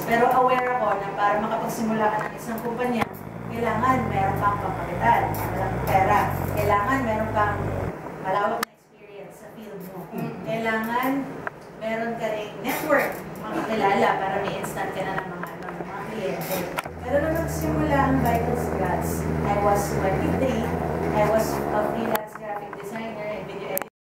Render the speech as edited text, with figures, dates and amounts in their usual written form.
Pero aware ako na para makapagsimula ka ng isang kumpanya, kailangan meron kang pangkapital, walang pera. Kailangan meron kang malawak na experience sa field mo. Kailangan meron ka rin network, makakilala para may instant ka na ng mga kliyente. Pero nung nagsimula ang Vital Scratch, I was 23, I was a freelance graphic designer.